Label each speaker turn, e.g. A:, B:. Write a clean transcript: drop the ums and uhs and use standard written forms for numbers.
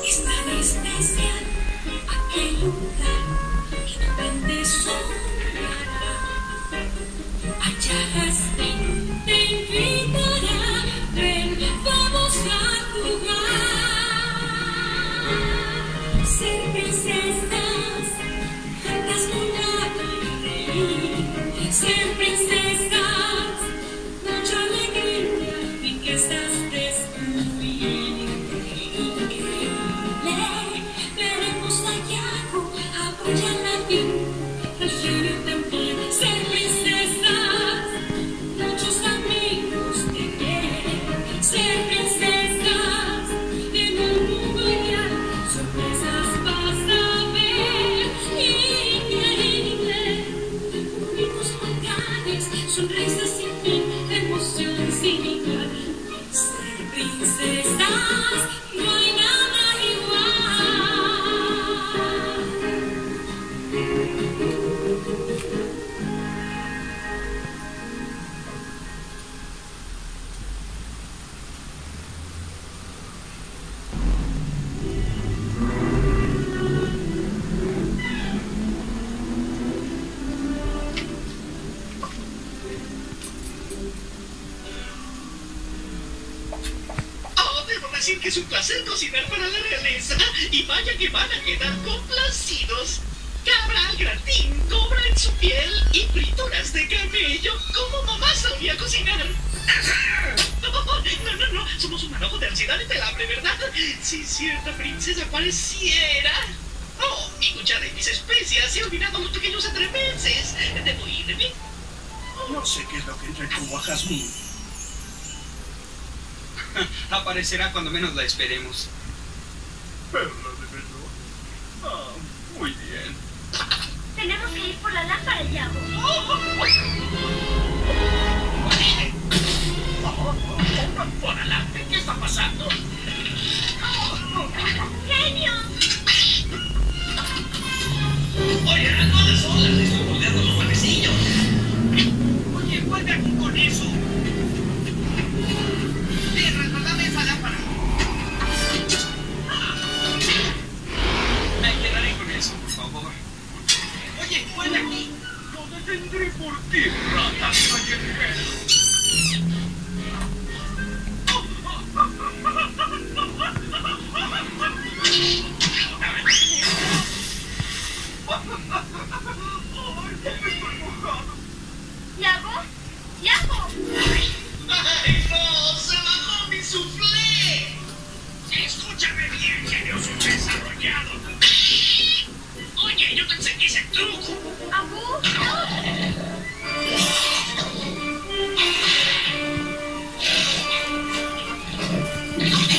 A: Es tan especial aquel lugar que tu mente soñará. Allá Jazmín te invitará, ven, vamos a jugar. Ser princesas, cantas con la reír. Ser princesas, mucha alegría, riquezas descubrir. Increíble, veremos a Yago, apoya la vida, el genio también. Ser princesas, muchos amigos tener. Ser princesas, en un mundo ideal, sorpresas vas a ver. Increíble, únicos lugares, sonrisas sin fin, emoción sin igual. Ser princesas, no hay nada igual.
B: Debo decir que es un placer cocinar para la realeza. Y vaya que van a quedar complacidos. Cabra al gratín, cobra en su piel y frituras de camello, como mamá sabía cocinar. No, somos un manojo de ansiedad y del hambre, ¿verdad? Si cierta princesa pareciera. Oh, mi cuchara y mis especias, he olvidado a los pequeños entremeses. Debo irme.
C: No sé qué es lo que entretuvo a Jazmín.
D: Aparecerá cuando menos la esperemos.
C: Perla de melón. Ah, muy bien.
E: Tenemos que ir por la lámpara, Yago.
B: Por adelante, ¿qué está pasando?
E: ¡Genio!
B: Oye, no hagas solas, estoy moldeando los panecillos. Oye, vuelve aquí con eso. Resguardame esa lámpara.
D: Me quedaré con eso, por favor.
B: Oye, vuelve aquí.
C: Lo detendré por ti, rata callejera.
E: ¿Yago? ¡Yago!
B: ¡Ay, no! ¡Se bajó mi soufflé! Escúchame bien, genio subdesarrollado. Oye, yo te enseñé ese truco.
E: ¡Abu!
B: ¡No!